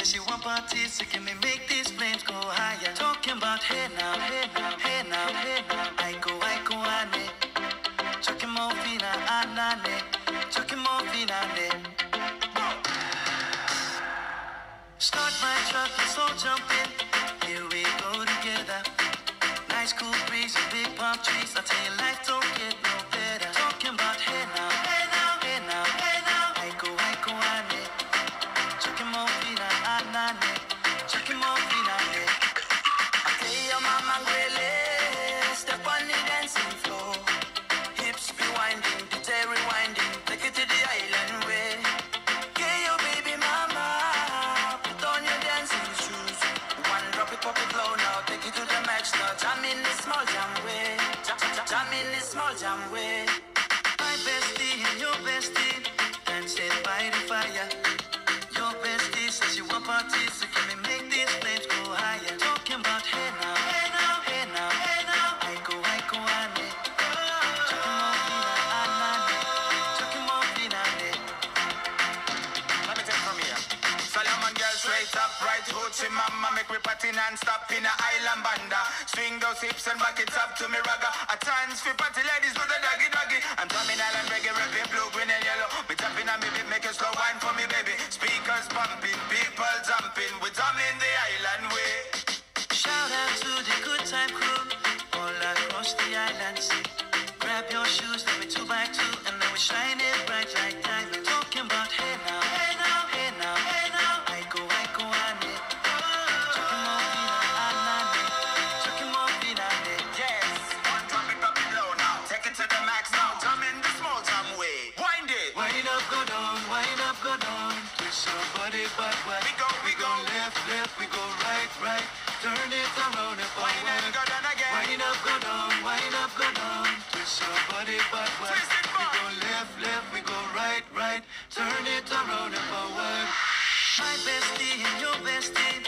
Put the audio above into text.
says she want parties, so can we make these flames go higher? Talking about hey now, hey now, hey now, hey now. Iko Iko ane, chucking more fina anane, chucking more fina ne. Start my truck, let's all jump in. Here we go together. Nice cool breeze and big palm trees. I tell you, life don't get no better. Talking about hey now, hey now, hey now, hey now. Iko Iko ane, chucking more fina anane, chucking more fina ne. I tell your mama really step on the dancing floor. Hips be winding, DJ rewinding, take it to the island way. Get your baby mama, put on your dancing shoes. One drop it, pop it low now, take it to the max now. Jam in this small jam way, jam in this small jam way. My bestie and your bestie dancing by the fire. Your bestie says you want parties, so can we make these flames go higher? Talking about hey now, hey now, hey now, hey now. Iko Iko ane, chucking more fina anane, chucking more fina ne. Let me take from here. Solomon girl straight up, right hoochie mama, make me party non-stop in a island banda. Swing those hips and back it up to me ragga. A chance for party ladies with a doggy doggy. I'm drumming island reggae, rapping blue, green and yellow. Me tapping on me beat, make a slow wine for me baby. Speakers pumping, people jumping, we drumming the island way. Shout out to the good time crew all across the island sea. Grab your shoes, let me 2x2, and then we shine it bright like diamonds. Talking about hey now, hey now, hey now, hey now. Iko Iko ane, chucking more fina anane, chucking more fina ne. Yes, one drop it low now. Take it to the max now. Jump in the small jam way. Wind it. Wind up, go down, wind up, go down. Twist your body backward. We go left, left, we go right, right. Turn it around and Wind forward. up, go down again. Wind up, go down, wind up, go down. Twist your body backward. Twist it We back. go left, left, we go right, right. Turn it around and forward. My bestie and your bestie